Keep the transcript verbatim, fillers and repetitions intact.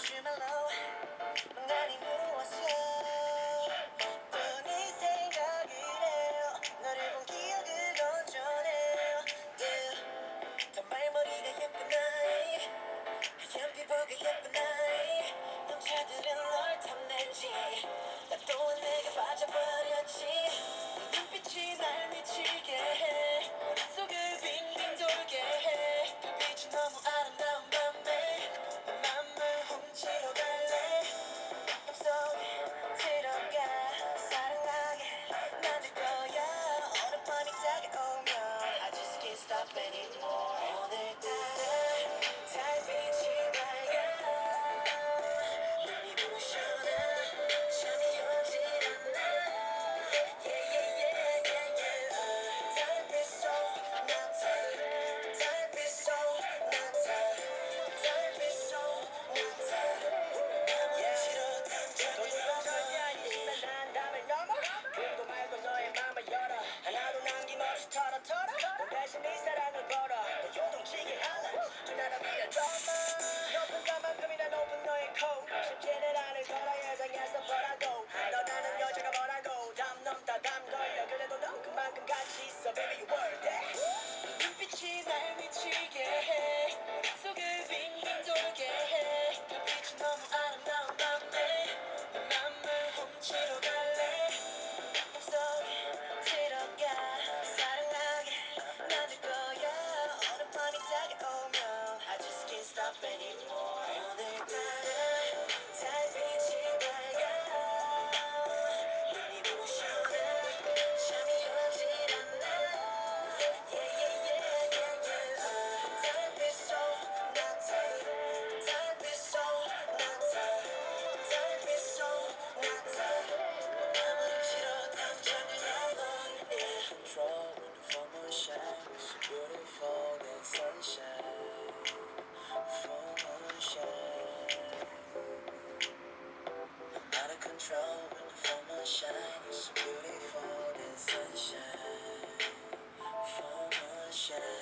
주말로 멍하니 누웠어. 또 네 생각을 해요. 너를 본 기억을 건져내요. yeah. 단발머리가 예쁜 나이, 하얀 피부가 예쁜 나이, 남자들은 널 탐내지. 나 또한 내가 빠져버렸지. 네 눈빛이 날 미치게 해. 머릿속을 빙빙 돌게 해. 별빛이 너무 아름다운 밤에 내 맘을 훔치러 갈래. 꿈속에 들어가 사랑하게 만들 거야. 어젯밤이 다가오면 I just can't stop anymore. 오늘따라 달빛이 밝아. 눈이 부셔나 잠이 오질 않아. Yeah yeah yeah yeah yeah. 달빛소나타 달빛소나타 달빛소나타. 싫어 당장이야. 이십만 난 담을 넘어. 꿈도 말고 너의 맘을 열어. 하나도 남김없이 털어 털어. 넌 대신 네 사랑을 걸어. 너 요동치게 하라. 두 나라 위한 드라마. 높은 것만큼이나 높은 너의 코. 쉽지는 않을 거라 예상해서 뭐라고. 너라는 여자가 뭐라고. 담 넘다 담 걸려. 그래도 넌 그만큼 가치 있어. Baby you worth it. 눈빛이 날 미치게 해. 머릿속을 빙빙 돌게 해. 별빛이 너무 아름다운 밤에 내 맘을 훔치러 갈래. 꿈속에 들어가 사랑하게 만들 거야. 어젯밤이 다가오면 I just can't stop anymore. 오늘따라 달빛이 밝아. 눈이 부셔나 잠이 오질 않아. Yeah yeah yeah yeah yeah. 달빛소나타 달빛소나타 달빛소나타. 아무리 싫어 당장을 해버려. Control when the full moon shines. So beautiful in sunshine. Full moon shine. I'm out of control when the full moon shines. So beautiful in sunshine. Full moon shine.